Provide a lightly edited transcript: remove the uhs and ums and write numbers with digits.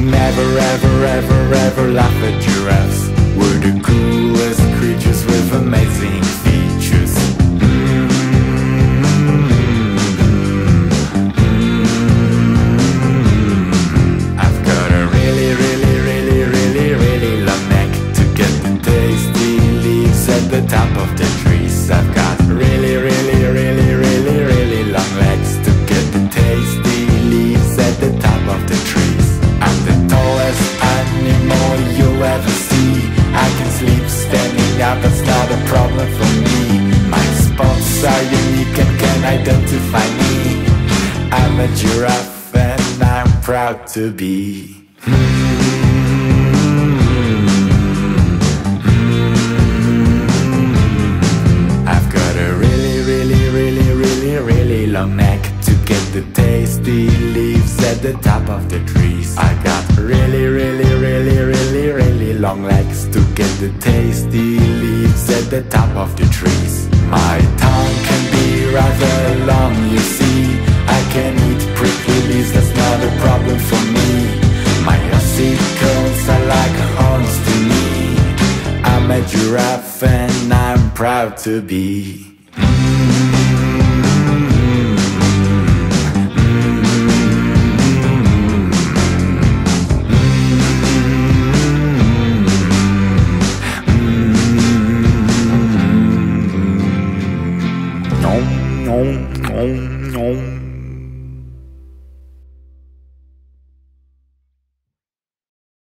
Never ever ever ever laugh at giraffes. We're the coolest creatures with amazing features. I've got a really really really really really long neck to get the tasty leaves at the top of the trees. I've got really really really really really long legs to get the tasty leaves at the top of the trees. I'm the tallest animal you'll ever see. I can sleep standing up, that's not a problem for me. My spots are unique and can identify me. I'm a giraffe and I'm proud to be. I've got a really really really really really long neck to get the tasty leaves at the top of the trees. I got really really really really really long legs to get the tasty leaves at the top of the trees. My tongue can be rather long, you see. I can eat prickly leaves, that's not a problem for me. My ossicles are like horns to me. I'm a giraffe and I'm proud to be.